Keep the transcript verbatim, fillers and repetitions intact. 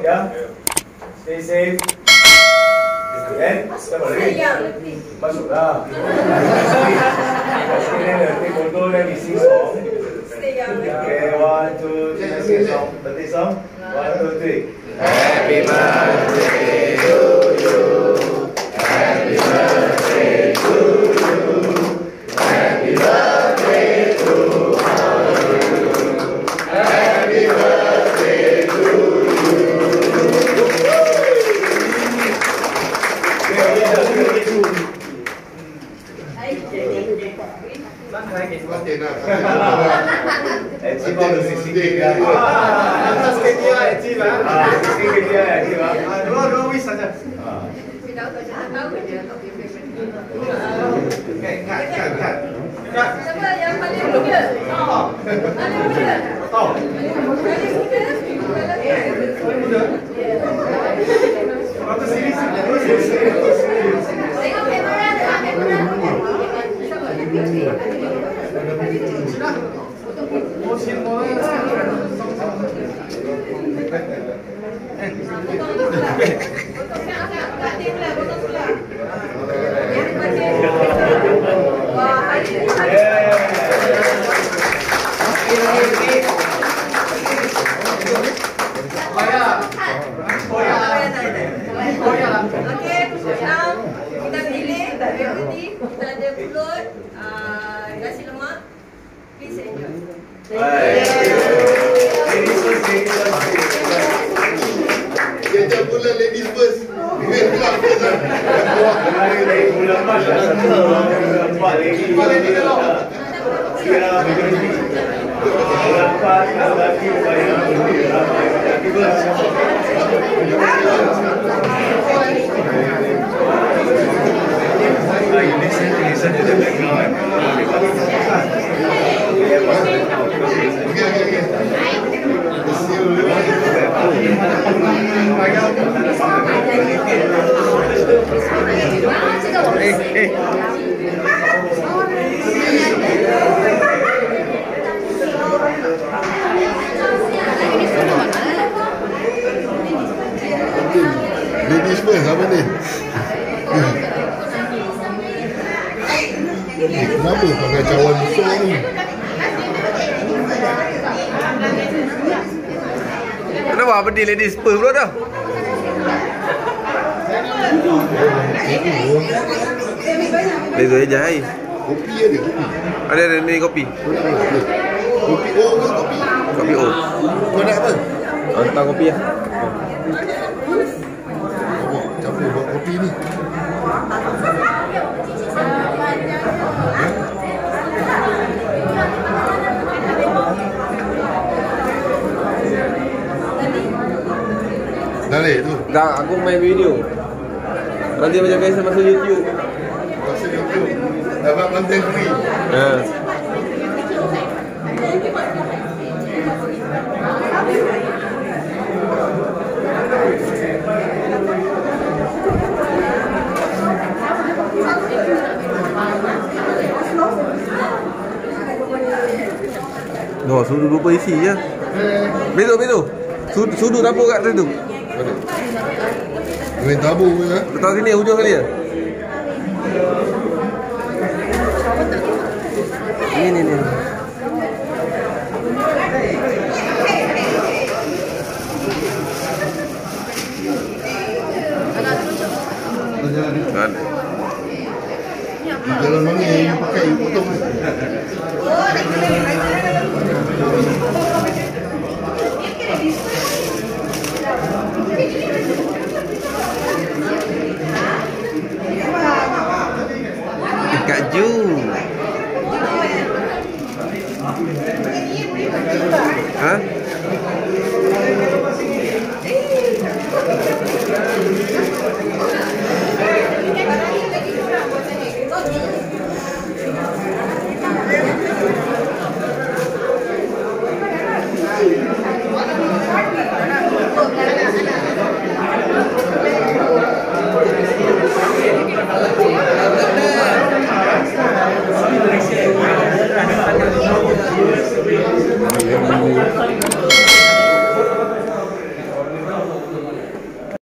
Ya. Stay safe. Kan? Kita boleh. Masuklah. Sini nanti foto yang isi song. Okay, one, two, three, sing song. Berarti song. One, two, three. Happy birthday to you. Happy birthday to you. Happy birthday to you. Happy birthday to you. Encik baru sikit dia. Ah, sikit dia encik lah. Ah, sikit dia encik lah. Dua dua wis saja. Ah. Kan kan kan kan. Siapa yang paling muda? Oh. Paling muda. Tahu. Paling muda. Paling muda. Waktu sini sini. Tengok kamera, tengok kamera. Oh, sini mau. Okey, sekarang kita pilih variety, kita ada pulut, uh, nasi lemak. Please enjoy. Dia jam bulan ladies first. Dia bulan first lah. Bulan mas lah. Empat lagi. Empat lagi kalau. Kira begini. Empat lagi upaya. Lagi first. Ladies first, apa ni? Kenapa pakai cawan besar ni? Kenapa apa dia ladies first pula dah? Leza je hai. Kopi ada kopi. Ada ada ni kopi. Kopi O ke kopi? Kopi O. Kau nak apa? Hantar kopi lah. Campur buat kopi ni. Dah leh tu. Dah aku main video. Nanti macam biasa masuk YouTube. Masuk YouTube. Dapat konten free. Ha. Oh, sudu lupa isi je. Betul, betul. Sudu, sudu dapur kat situ. Mana? Main tabur je lah. Letak sini hujung kali ya. Ini ni ni. Kan. Jalan mana yang pakai potong ni?